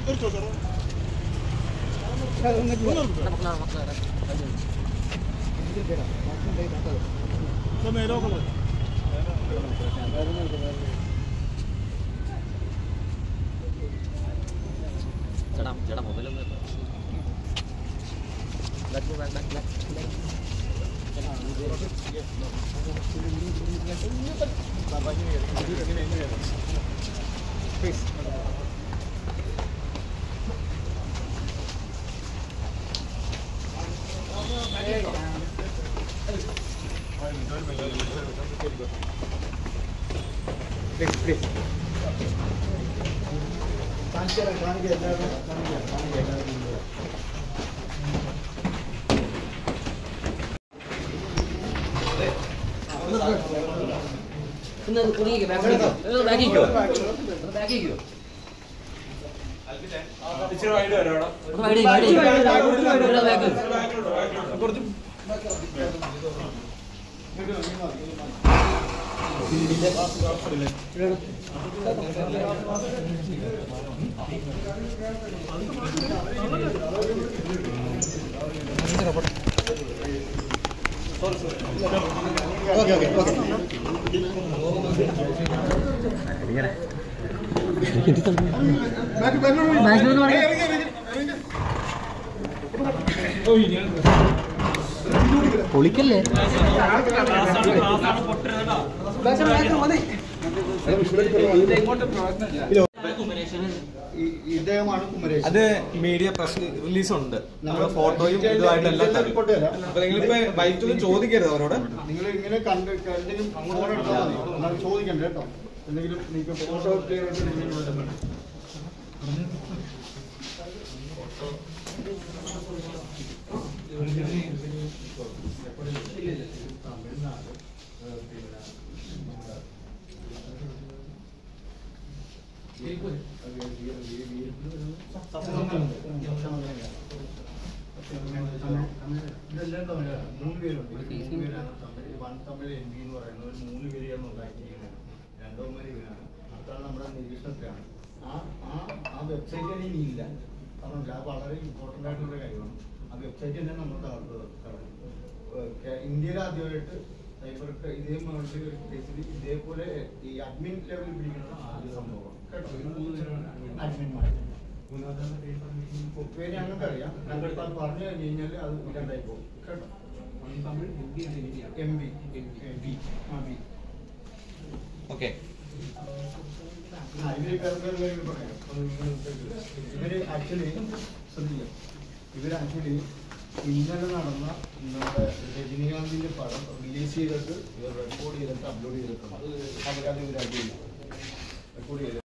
ചേട്ടാ മൊബൈലൊന്നും please. പൊളിക്കല്ലേ അത് media press release ഉണ്ട്. നമ്മുടെ ഫോട്ടോയും ഇതുമായിട്ടെല്ലാം അപ്പൊ നിങ്ങളിപ്പോ ബൈക്കൊന്നും ചോദിക്കരുത് അവരോട്. നിങ്ങൾ ഇങ്ങനെ കണ്ടെങ്കിലും ചോദിക്കണ്ട കേട്ടോ. എന്തെങ്കിലും നിങ്ങൾക്ക് ഫോട്ടോ ഇതെല്ലാം തമിഴാണ്. 3 പേരുണ്ട്. 3 പേരാണ് വൺ തമിഴ് എം പി എന്ന് പറയുന്നത്. 3 പേരെയാണ് ഉണ്ടാക്കിയിരിക്കുന്നത്. രണ്ടോമാര് ഇവരാണ്. അതാണ് നമ്മുടെ നിരീക്ഷണത്തിലാണ്. ആ വെബ്സൈറ്റ് തന്നെ ഇനിയില്ല. കാരണം അത് വളരെ ഇമ്പോർട്ടൻ്റ് ആയിട്ടുള്ള കാര്യമാണ്. ആ വെബ്സൈറ്റ് തന്നെ നമ്മൾ ഇന്ത്യയിൽ ആദ്യമായിട്ട് സൈബർ ഇതേ കേസിൽ ഇതേപോലെ ഈ അഡ്മിൻ ലെവലിൽ പിടിക്കുന്ന ആദ്യ സംഭവം കേട്ടോ. അഡ്മിന്മാർ പേര് ഞങ്ങൾക്ക് അറിയാം. ഞങ്ങൾക്ക് അത് പറഞ്ഞു കഴിഞ്ഞ് കഴിഞ്ഞാൽ അത് രണ്ടായി പോകും കേട്ടോ. M B okay. ഇവര് ആക്ച്വലി ശ്രദ്ധിക്കാം. ഇവരാക്ച്വലി ഇന്നലെ നടന്ന നമ്മുടെ രജനീകാന്തിന്റെ പടം റിലീസ് ചെയ്തിട്ട് ഇവർ റെക്കോർഡ് ചെയ്തിട്ട് അപ്ലോഡ് ചെയ്തിട്ടുണ്ട്. അവരത് ഇവരടിയില്ല റെക്കോർഡ് ചെയ്ത്